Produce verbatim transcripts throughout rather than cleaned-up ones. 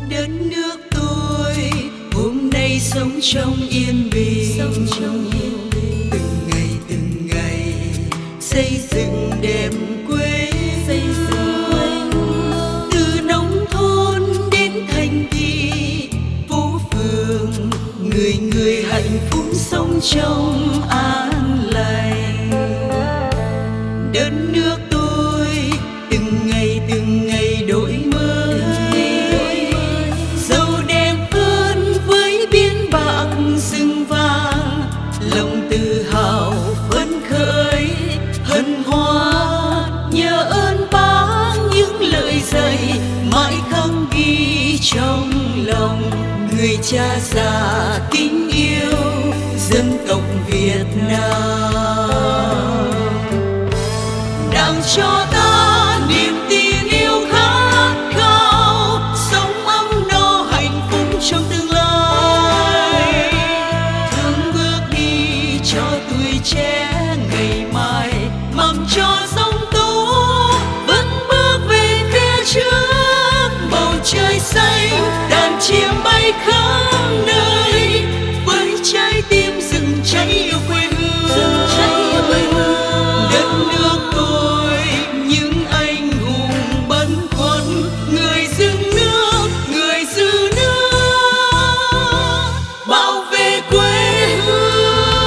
Đất nước tôi hôm nay sống trong yên bình, sống trong yên bình. Từng ngày từng ngày xây dựng đẹp quê, xây dựng quê. Từ nông thôn đến thành thị, phố phường, người người hạnh phúc sống trong an lành. Đất nước tôi từng ngày từng ngày đổi mới, giàu đẹp hơn với biển bạc rừng vàng. Lòng tự hào phấn khởi hân hoan, nhờ ơn Bác những lời dạy mãi khắc ghi trong lòng. Người cha già kính yêu dân tộc Việt Nam, Đảng cho ta niềm tin yêu khát khao, sống ấm no hạnh phúc trong tương lai. Thương bước đi cho tuổi trẻ ngày mai, mặc cho sông tố vẫn bước về phía trước. Bầu trời xanh đàn chim bay khắp nơi, với trái tim rừng cháy yêu quê hương. Đất nước tôi những anh hùng bấn quân, người dựng nước, người giữ nước, bảo vệ quê hương.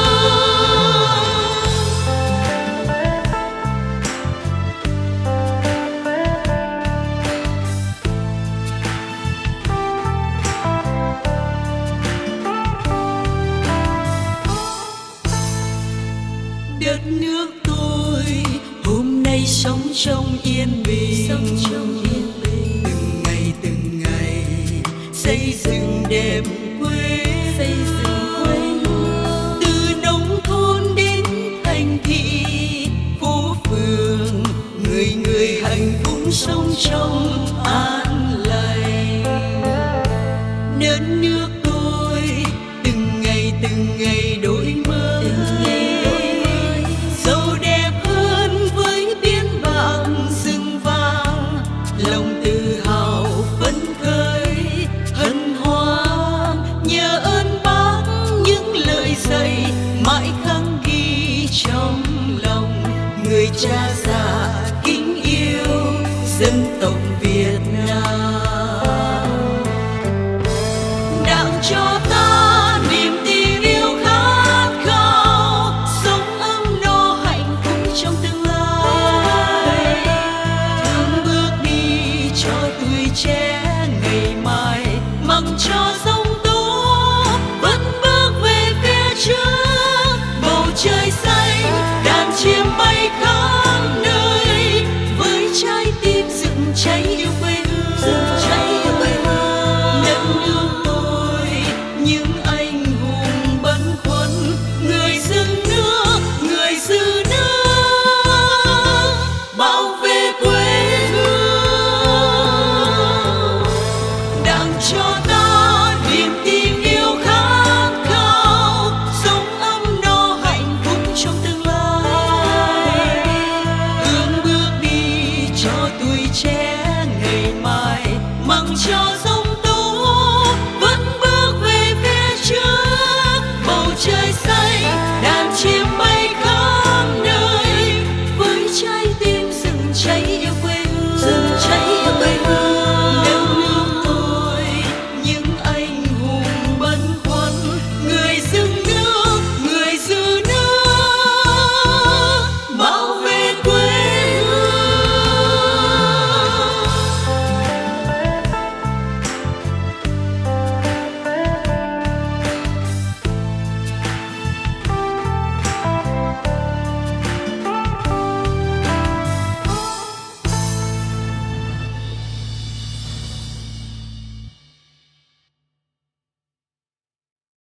Đất nước tôi hôm nay sống trong yên bình, sống trong yên bình. Từng ngày từng ngày xây dựng đẹp quê, xây dựng quê. Từ nông thôn đến thành thị, phố phường, người người hạnh phúc sống trong an lành. Đất nước tôi từng ngày từng ngày đổi mới, giàu đẹp hơn với biển bạc rừng vàng. Lòng tự hào phấn khởi hân hoan, nhờ ơn Bác những lời dạy mãi khắc ghi trong lòng. Người cha già kính yêu dân tộc Việt Nam, Đảng cho ta niềm tin yêu khát khao, sống ấm no hạnh phúc trong tương lai. Thương bước đi cho tuổi trẻ ngày mai, mặc cho sông tố vẫn bước về phía trước. Bầu trời xanh đàn chim bay khắp nơi, với trái tim rực cháy yêu quê hương. Đất nước tôi những anh hùng bấn quân, người dựng nước, người giữ nước, bảo vệ quê hương. Đảng cho ta niềm tin yêu khát khao, sống ấm no hạnh phúc trong tương lai. Hướng bước đi cho tuổi trẻ ngày mai, mặc cho